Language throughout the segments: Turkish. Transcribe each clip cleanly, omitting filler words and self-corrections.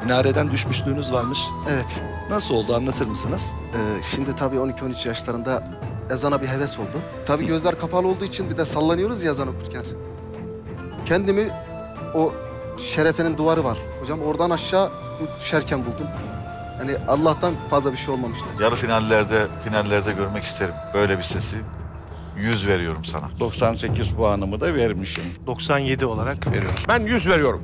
Minareden düşmüşlüğünüz varmış. Evet. Nasıl oldu, anlatır mısınız? Şimdi tabii 12-13 yaşlarında ezana bir heves oldu. Tabii gözler kapalı olduğu için bir de sallanıyoruz ya ezan okurken. Kendimi o şerefenin duvarı var. Hocam oradan aşağı düşerken buldum. Yani Allah'tan fazla bir şey olmamıştı. Yarı finallerde görmek isterim. Böyle bir sesi 100 veriyorum sana. 98 puanımı da vermişim. 97 olarak veriyorum. Ben 100 veriyorum.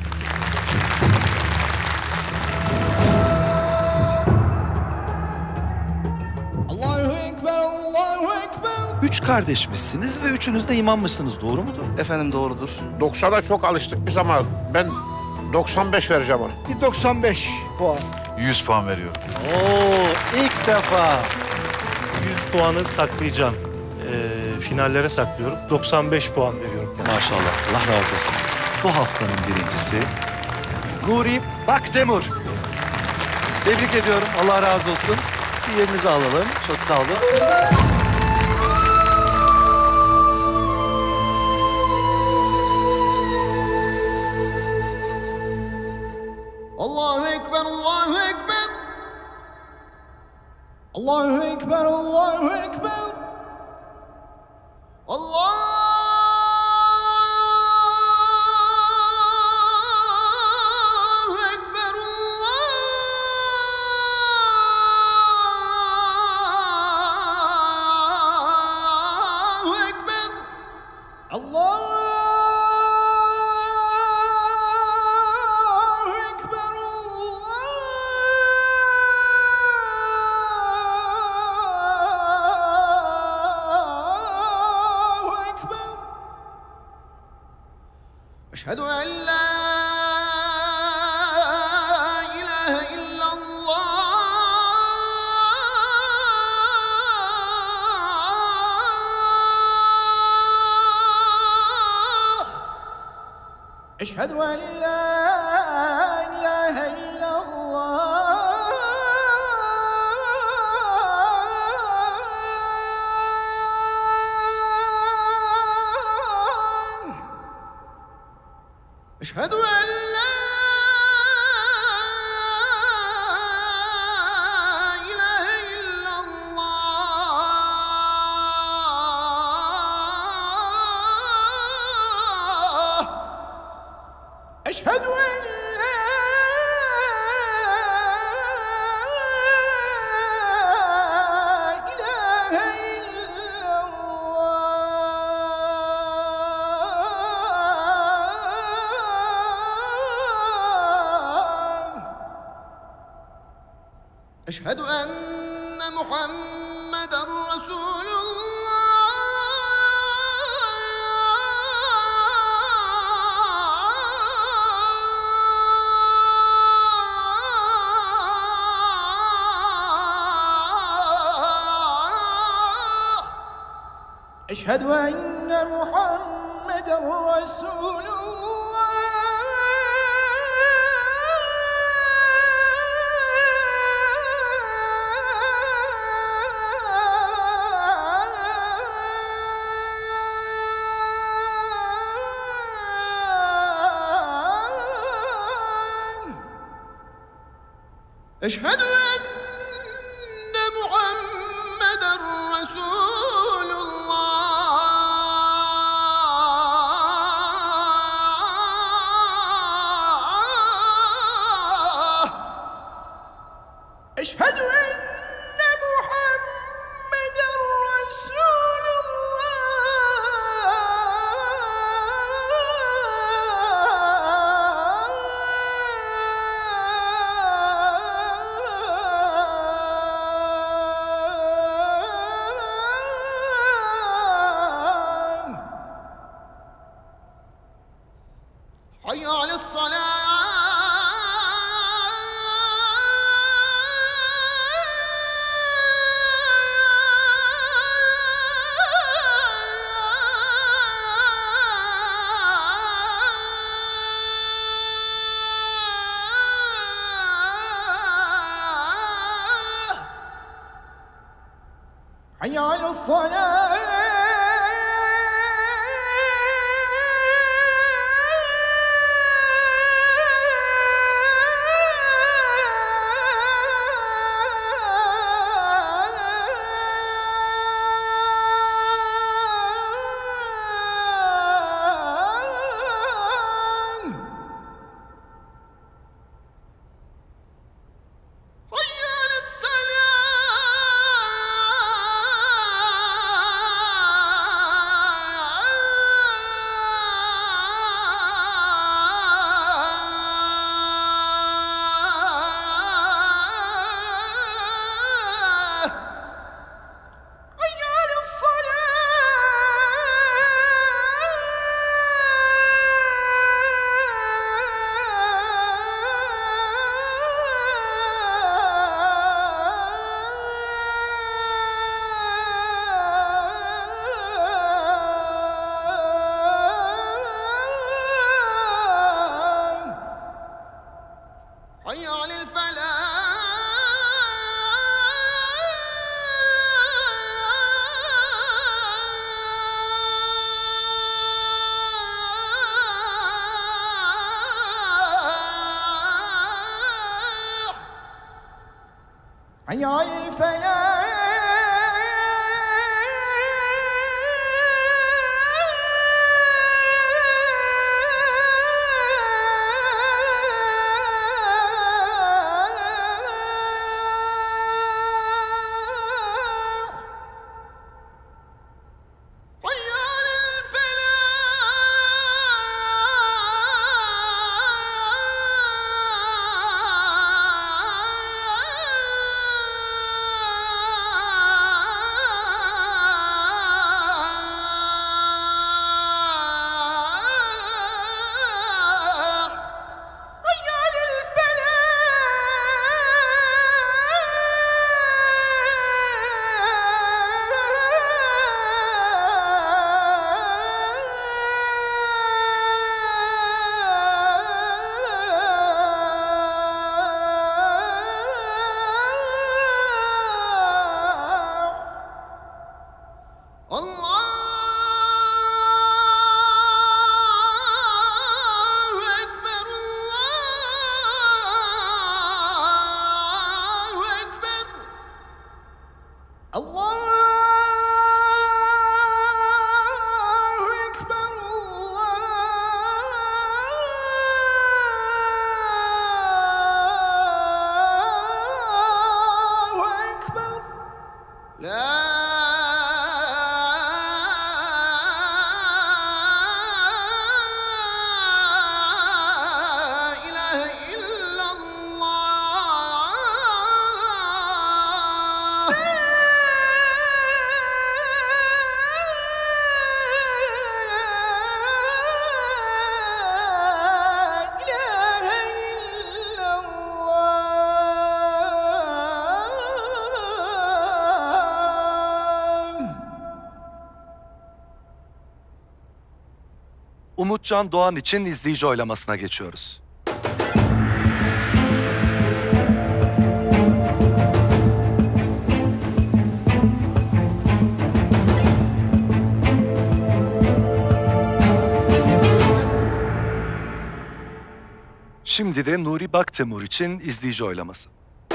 Üç kardeşmişsiniz ve üçünüz de imammışsınız. Doğru mudur? Efendim doğrudur. 90'a çok alıştık biz ama ben 95 vereceğim ona. Bir 95 puan. 100 puan veriyorum. Oo, ilk defa 100 puanı saklayacağım. Finallere saklıyorum. 95 puan veriyorum. Maşallah. Allah razı olsun. Bu haftanın birincisi Nuri Bakdemir. Tebrik ediyorum. Allah razı olsun. Siz yerinizi alalım. Çok sağ olun. Allahu Ekber, Allahu Ekber. Allahu Ekber, Allahu Ekber. Allahu Ekber, Allahu Ekber. Allahu أشهد أن لا إله إلا الله أشهد أن لا إله إلا الله أشهد أن لا إله إلا الله أشهد أن لا إله إلا الله أشهد أن محمدًا رسول الله أشهد أن محمدًا رسول الله أشهد أن محمدًا رسول الله أشهد أن محمدًا رسول الله حي على الصلاة حي على الصلاة حي على الفلاح Umutcan Doğan için izleyici oylamasına geçiyoruz. Şimdi de Nuri Baktemur için izleyici oylaması.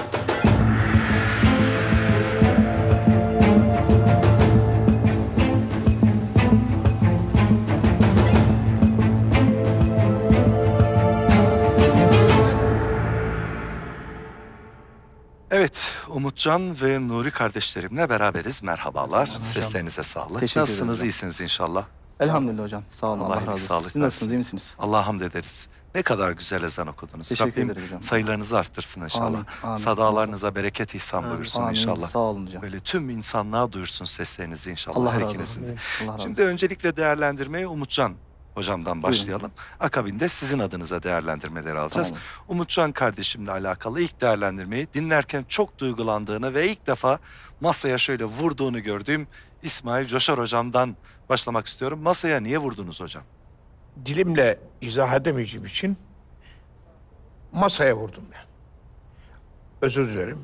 Evet, Umutcan ve Nuri kardeşlerimle beraberiz. Merhabalar, seslerinize sağlık. Teşekkür ederim Nasılsınız, hocam. iyisiniz inşallah? Elhamdülillah hocam. Sağ olun. Allah razı olsun. sağlık Siz nasılsınız, versin. iyi misiniz? Allah'a hamd ederiz. Ne kadar güzel ezan okudunuz. Teşekkür Rabbim ederim hocam. sayılarınızı arttırsın inşallah. Amin, amin. Sadalarınıza bereket ihsan buyursun Amin. inşallah. Sağ olun hocam. Böyle tüm insanlığa duyursun seslerinizi inşallah Allah her razı ikinizin de. olsun. Allah razı Şimdi olsun. öncelikle değerlendirmeye Umutcan hocamdan başlayalım. Akabinde sizin adınıza değerlendirmeleri alacağız. Tamam. Umutcan kardeşimle alakalı ilk değerlendirmeyi dinlerken çok duygulandığını ve ilk defa masaya şöyle vurduğunu gördüğüm İsmail Coşar hocamdan başlamak istiyorum. Masaya niye vurdunuz hocam? Dilimle izah edemeyeceğim için masaya vurdum ben. Özür dilerim.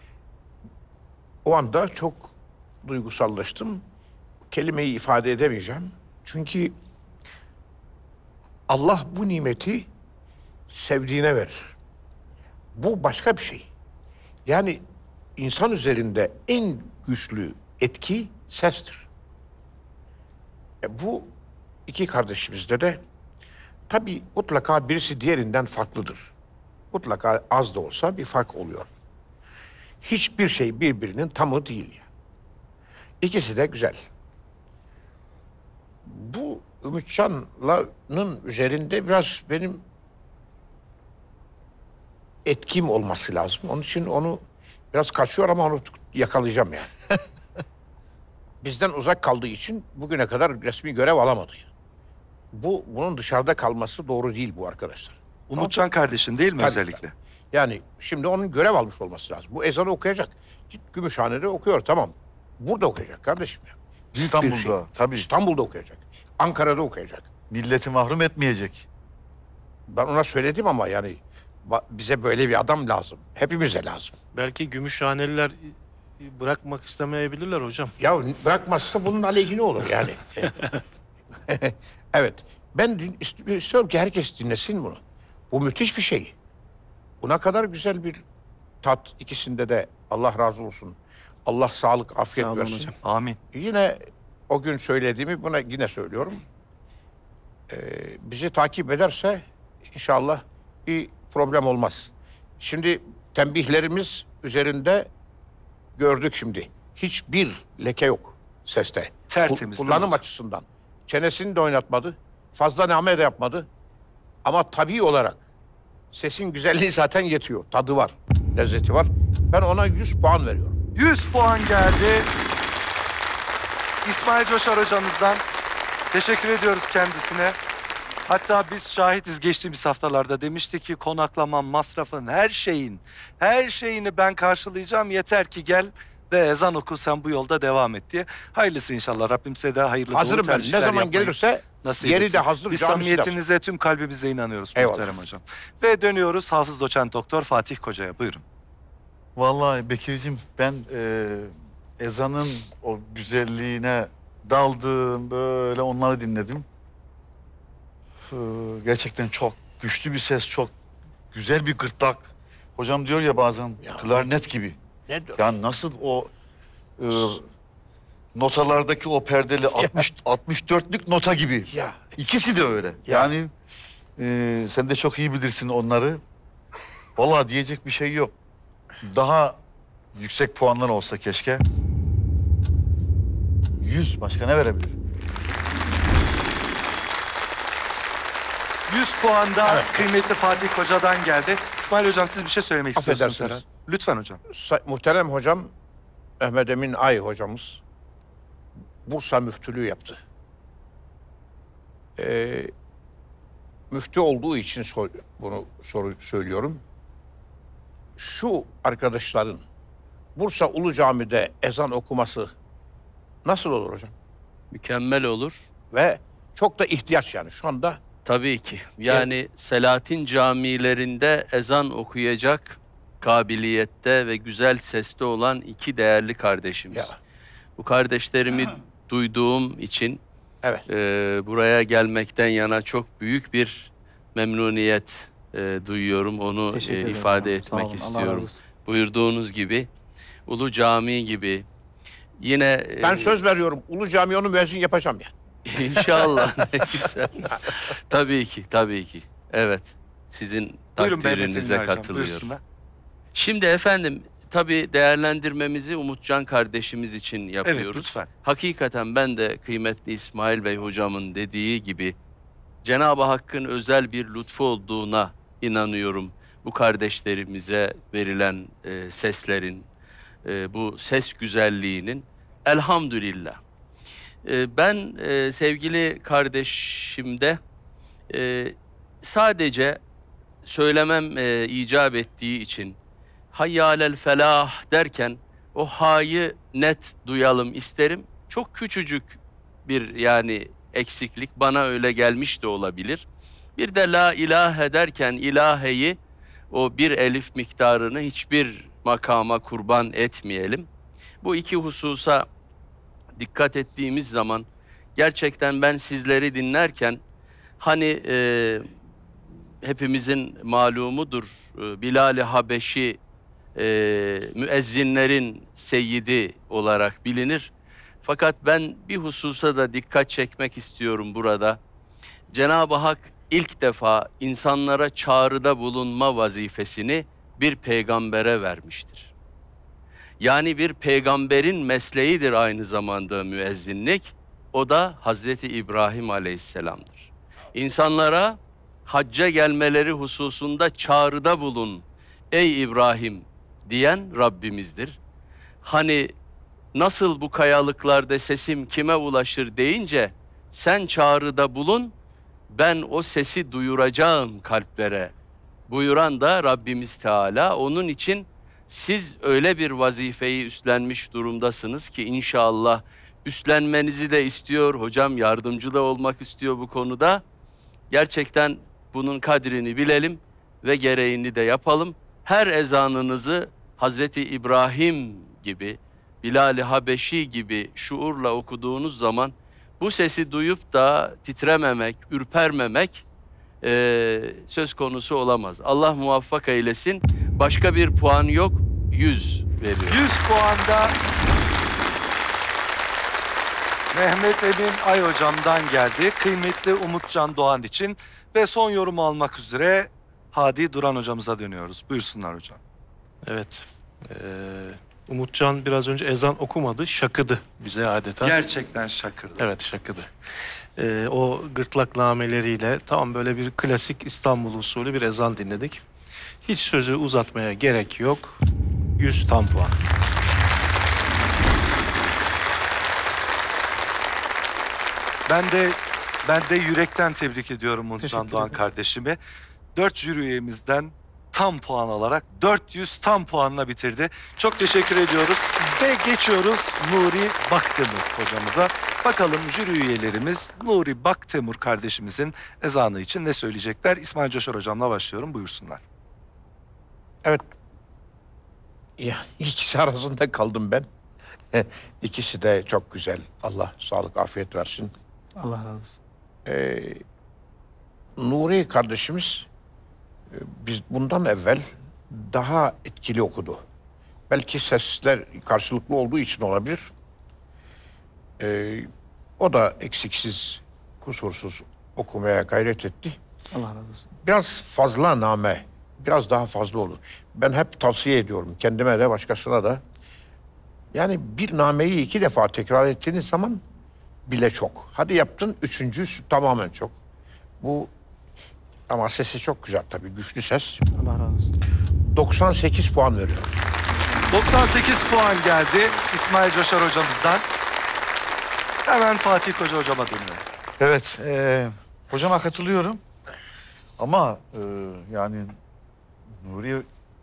O anda çok duygusallaştım. Kelimeyi ifade edemeyeceğim. Çünkü Allah bu nimeti sevdiğine verir. Bu başka bir şey. Yani insan üzerinde en güçlü etki sestir. Bu iki kardeşimizde de tabii mutlaka birisi diğerinden farklıdır. Mutlaka az da olsa bir fark oluyor. Hiçbir şey birbirinin tamı değil. İkisi de güzel. Bu Ümitcan'ın üzerinde biraz benim etkim olması lazım. Onun için onu biraz kaçıyor ama onu yakalayacağım yani. Bizden uzak kaldığı için bugüne kadar resmi görev alamadı. Bunun dışarıda kalması doğru değil bu arkadaşlar. Umutcan kardeşin değil mi Tabii. özellikle? Yani şimdi onun görev almış olması lazım. Bu ezanı okuyacak. Git Gümüşhane'de okuyor, tamam. Burada okuyacak kardeşim ya. Büyük bir İstanbul'da, tabii. İstanbul'da okuyacak. Ankara'da okuyacak. Milleti mahrum etmeyecek. Ben ona söyledim ama yani bize böyle bir adam lazım. Hepimize lazım. Belki Gümüşhaneliler bırakmak istemeyebilirler hocam. Ya bırakmazsa bunun aleyhine olur yani. Evet. Ben istiyorum ki herkes dinlesin bunu. Bu müthiş bir şey. Buna kadar güzel bir tat ikisinde de Allah razı olsun. Allah sağlık, afiyet Sağ olun versin. hocam. Amin. Yine o gün söylediğimi buna yine söylüyorum. Bizi takip ederse inşallah bir problem olmaz. Şimdi tembihlerimiz üzerinde gördük şimdi. Hiçbir leke yok seste. Tertemiz, değil mi Kullanım hocam? açısından. Çenesini de oynatmadı. Fazla name de yapmadı. Ama tabii olarak sesin güzelliği zaten yetiyor. Tadı var, lezzeti var. Ben ona 100 puan veriyorum. 100 puan geldi. İsmail Coşar hocamızdan. Teşekkür ediyoruz kendisine. Hatta biz şahitiz, geçtiğimiz haftalarda demişti ki konaklaman, masrafın, her şeyini ben karşılayacağım. Yeter ki gel ve ezan oku, sen bu yolda devam et diye. Hayırlısı inşallah. Rabbim size de hayırlı Hazırım doğru ben. tercihler Ne zaman yapmayı gelirse nasip yeri etsin. de hazır. Biz camisi de hazır. samimiyetinize tüm kalbimizle inanıyoruz Eyvallah. muhterem hocam. Ve dönüyoruz Hafız Doçent Doktor Fatih Koca'ya. Buyurun. Vallahi Bekir'cim ben ezanın o güzelliğine daldım, böyle onları dinledim. Gerçekten çok güçlü bir ses, çok güzel bir gırtlak. Hocam diyor ya bazen Ya. klarnet gibi. Ne diyor? Yani nasıl o notalardaki o perdeli 64'lük nota gibi. Ya. İkisi de öyle. Ya. Yani sen de çok iyi bilirsin onları. Vallahi diyecek bir şey yok. Daha yüksek puanlar olsa keşke. 100 başka ne verebilir? 100 puan da kıymetli Fatih Koca'dan geldi. İsmail hocam siz bir şey söylemek istiyorsunuz Affedersiniz. herhalde. Lütfen hocam. Muhterem hocam Mehmet Emin Ay hocamız Bursa müftülüğü yaptı. Müftü olduğu için bunu söylüyorum. Şu arkadaşların Bursa Ulu Cami'de ezan okuması nasıl olur hocam? Mükemmel olur. Ve çok da ihtiyaç yani şu anda. Tabii ki. Yani Selahattin camilerinde ezan okuyacak kabiliyette ve güzel seste olan iki değerli kardeşimiz. Ya. Bu kardeşlerimi duyduğum için Evet. buraya gelmekten yana çok büyük bir memnuniyet duyuyorum. Onu Teşekkür ederim ifade hocam. Sağ etmek olun, Allah razı istiyorum. olsun. Buyurduğunuz gibi Ulu Cami gibi yine Ben söz veriyorum Ulu Cami onu müezzin yapacağım yani. İnşallah. Ne güzel. Tabii ki, tabii ki. Evet. Sizin Buyurun takdirinize Mehmet hocam. katılıyorum. Buyursunlar. Şimdi efendim, tabii değerlendirmemizi Umutcan kardeşimiz için Evet yapıyoruz. lütfen. Hakikaten ben de kıymetli İsmail Bey hocamın dediği gibi Cenab-ı Hakk'ın özel bir lütfu olduğuna inanıyorum. Bu kardeşlerimize verilen seslerin, bu ses güzelliğinin elhamdülillah. Ben sevgili kardeşimde sadece söylemem icap ettiği için hayya alel felah derken o ha'yı net duyalım isterim. Çok küçücük bir yani eksiklik bana öyle gelmiş de olabilir. Bir de la ilahe derken ilaheyi o bir elif miktarını hiçbir makama kurban etmeyelim. Bu iki hususa dikkat ettiğimiz zaman gerçekten ben sizleri dinlerken hani hepimizin malumudur Bilal-i Habeşi müezzinlerin seyyidi olarak bilinir. Fakat ben bir hususa da dikkat çekmek istiyorum burada. Cenab-ı Hak ilk defa insanlara çağrıda bulunma vazifesini bir peygambere vermiştir. Yani bir peygamberin mesleğidir aynı zamanda müezzinlik. O da Hazreti İbrahim Aleyhisselam'dır. İnsanlara hacca gelmeleri hususunda çağrıda bulun ey İbrahim diyen Rabbimizdir. Hani nasıl bu kayalıklarda sesim kime ulaşır deyince sen çağrıda bulun ben o sesi duyuracağım kalplere buyuran da Rabbimiz Teala. Onun için siz öyle bir vazifeyi üstlenmiş durumdasınız ki inşallah üstlenmenizi de istiyor. Hocam yardımcı da olmak istiyor bu konuda. Gerçekten bunun kadrini bilelim ve gereğini de yapalım. Her ezanınızı Hazreti İbrahim gibi, Bilal-i Habeşi gibi şuurla okuduğunuz zaman bu sesi duyup da titrememek, ürpermemek söz konusu olamaz. Allah muvaffak eylesin. Başka bir puan yok. 100 veriyorum. 100 puanda Mehmet Emin Ay hocamdan geldi. Kıymetli Umutcan Doğan için ve son yorumu almak üzere Hadi Duran hocamıza dönüyoruz. Buyursunlar hocam. Evet. Umutcan biraz önce ezan okumadı, şakıdı bize adeta. Gerçekten şakırdı. Evet, şakıdı. O gırtlak nameleriyle tam böyle bir klasik İstanbul usulü bir ezan dinledik. Hiç sözü uzatmaya gerek yok. 100 tam puan. Ben de yürekten tebrik ediyorum Umutcan Teşekkür Doğan ederim. kardeşimi. 4 jüri üyemizden tam puan alarak 400 tam puanla bitirdi. Çok teşekkür ediyoruz ve geçiyoruz Nuri Baktemur hocamıza. Bakalım jüri üyelerimiz Nuri Baktemur kardeşimizin ezanı için ne söyleyecekler? İsmail Coşar hocamla başlıyorum. Buyursunlar. Evet. Ya ikisi arasında kaldım ben. İkisi de çok güzel. Allah sağlık, afiyet versin. Allah razı olsun. Nuri kardeşimiz biz bundan evvel daha etkili okudu. Belki sesler karşılıklı olduğu için olabilir. O da eksiksiz, kusursuz okumaya gayret etti. Allah razı olsun. Biraz fazla name, biraz daha fazla olur. Ben hep tavsiye ediyorum kendime de başkasına da. Yani bir nameyi 2 defa tekrar ettiğiniz zaman bile çok. Hadi yaptın, üçüncüsü tamamen çok. Bu ama sesi çok güzel tabii, güçlü ses. Allah razı olsun. 98 puan veriyorum. 98 puan geldi İsmail Coşar hocamızdan. Hemen Fatih Koca hocama dönüyorum. Evet, hocama katılıyorum. Ama yani Nuri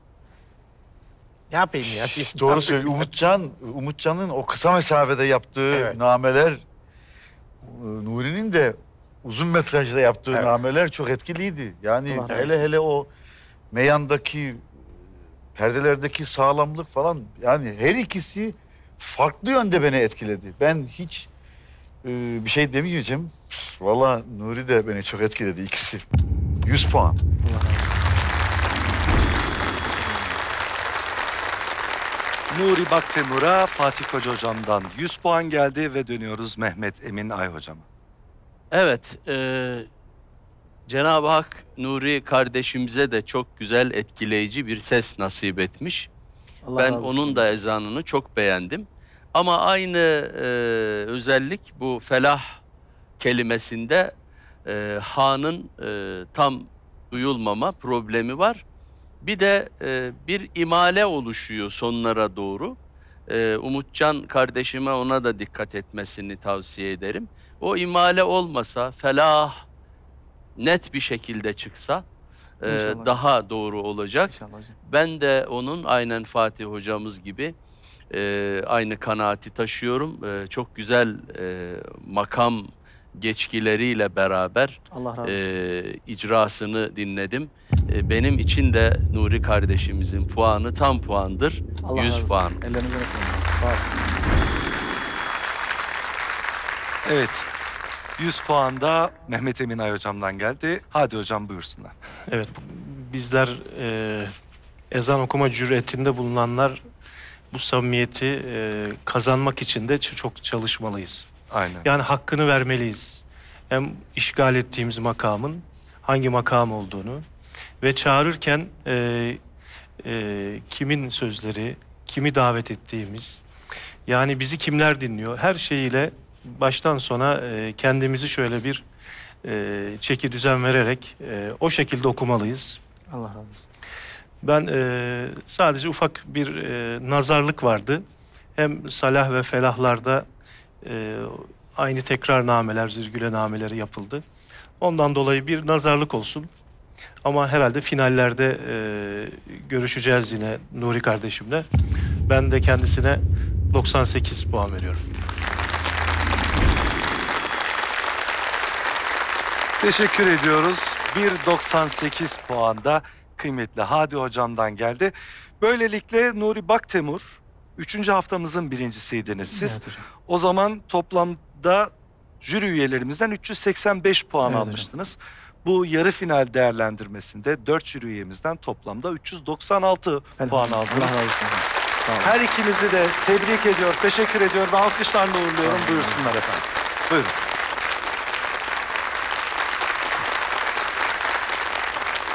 Ne yapayım ya? doğru söylüyor. Umutcan'ın o kısa mesafede yaptığı Evet. nameler, Nuri'nin de uzun metrajda yaptığı Evet. nameler çok etkiliydi. Yani Allah hele o meyandaki, perdelerdeki sağlamlık falan, yani her ikisi farklı yönde beni etkiledi. Ben hiç bir şey demeyeceğim. Vallahi Nuri de beni çok etkiledi, ikisi. 100 puan. Nuri Baktemur'a Fatih Koca hocamdan 100 puan geldi ve dönüyoruz Mehmet Emin Ay hocama. Evet, Cenab-ı Hak Nuri kardeşimize de çok güzel, etkileyici bir ses nasip etmiş. Allah Ben razı olsun. onun da ezanını çok beğendim. Ama aynı özellik bu felah kelimesinde ha'nın tam duyulmama problemi var. Bir de bir imale oluşuyor sonlara doğru. Umutcan kardeşime ona da dikkat etmesini tavsiye ederim. O imale olmasa, felah net bir şekilde çıksa İnşallah. daha doğru olacak. İnşallah hocam. Ben de onun aynen Fatih hocamız gibi aynı kanaati taşıyorum. Çok güzel makam geçkileriyle beraber Allah razı olsun. icrasını dinledim. Benim için de Nuri kardeşimizin puanı tam puandır. Allah 100 razı olsun. puan. Ellerinizden öpüyorum. Sağ olun. Evet, 100 puan da Mehmet Emin Ay hocamdan geldi. Hadi hocam buyursunlar. Evet, bizler ezan okuma cüretinde bulunanlar bu samimiyeti kazanmak için de çok çalışmalıyız. Aynen. Yani hakkını vermeliyiz. Hem işgal ettiğimiz makamın hangi makam olduğunu ve çağırırken kimin sözleri, kimi davet ettiğimiz, yani bizi kimler dinliyor, her şeyiyle baştan sona kendimizi şöyle bir çeki düzen vererek o şekilde okumalıyız. Allah razı olsun. Ben sadece ufak bir nazarlık vardı. Hem salah ve felahlarda aynı tekrar nameler, zirgüle nameleri yapıldı. Ondan dolayı bir nazarlık olsun. Ama herhalde finallerde görüşeceğiz yine Nuri kardeşimle. Ben de kendisine 98 puan veriyorum. Teşekkür ediyoruz. 1.98 puanda kıymetli Hadi hocamdan geldi. Böylelikle Nuri Baktemur 3. haftamızın birincisiydiniz siz. Evet hocam. O zaman toplamda jüri üyelerimizden 385 puan Evet hocam. almıştınız. Bu yarı final değerlendirmesinde 4 jüri üyemizden toplamda 396 puan Allah aldınız. razı olsun. Sağ olun. Her ikinizi de tebrik ediyor, teşekkür ediyor ve alkışlarla uğurluyorum. Buyursunlar efendim. Buyurun.